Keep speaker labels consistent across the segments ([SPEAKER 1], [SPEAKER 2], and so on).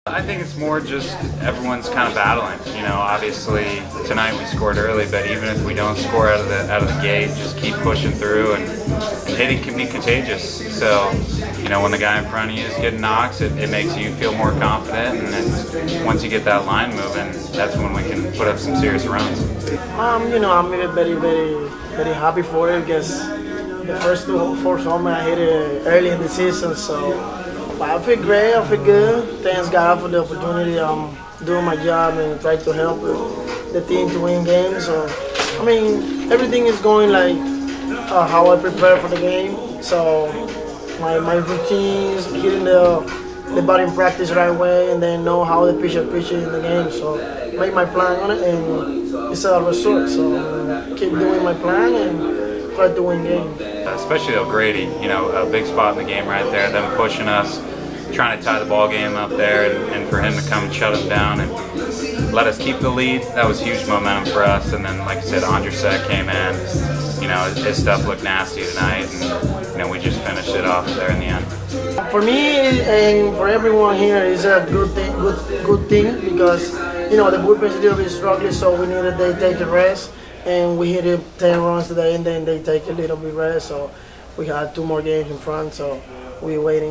[SPEAKER 1] I think it's more just everyone's kind of battling. You know, obviously tonight we scored early, but even if we don't score out of the gate, just keep pushing through, and hitting can be contagious. So, you know, when the guy in front of you is getting knocks, it makes you feel more confident, and then once you get that line moving, that's when we can put up some serious runs.
[SPEAKER 2] You know, I'm very happy for it because the first four homers I hit it early in the season, so. But I feel great, I feel good. Thanks God for the opportunity. I'm doing my job and try to help the team to win games. So, I mean, everything is going like how I prepare for the game. So my routines, hitting the batting practice right way, and then know how the pitcher pitches in the game. So make my plan on it, and it's a result. So keep doing my plan and try to win games.
[SPEAKER 1] Especially O'Grady, you know, a big spot in the game right there, them pushing us, trying to tie the ball game up there, and for him to come and shut us down and let us keep the lead, that was huge momentum for us. And then, like I said, Andrusek came in, you know, his stuff looked nasty tonight, and, you know, we just finished it off there in the end.
[SPEAKER 2] For me and for everyone here, it's a good thing because, you know, the bullpen's a little bit struggling, so we needed they take a rest. And we hit it 10 runs today, and then they take a little bit rest. So we had 2 more games in front. So we're waiting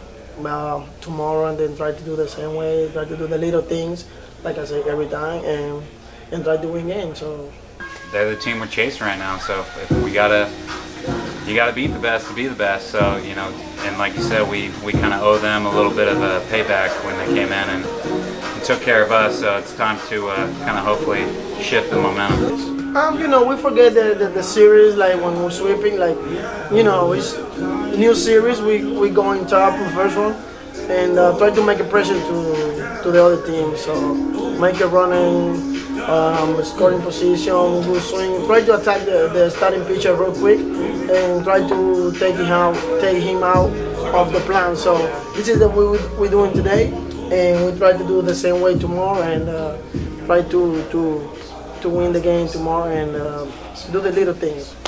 [SPEAKER 2] tomorrow, and then try to do the same way. Try to do the little things, like I say every time, and try to win games. So
[SPEAKER 1] they're the team we're chasing right now. So if you gotta beat the best to be the best. So, you know, and like you said, we kind of owe them a little bit of a payback when they came in and took care of us. So it's time to kind of hopefully shift the momentum.
[SPEAKER 2] You know, we forget the series, like when we're sweeping, like, you know, it's new series, we go in top in the first one, and try to make a pressure to the other team. So make a running, scoring position, good swing, try to attack the starting pitcher real quick, and try to take him out of the plan. So this is what we're doing today, and we try to do the same way tomorrow, and try to win the game tomorrow, and do the little things.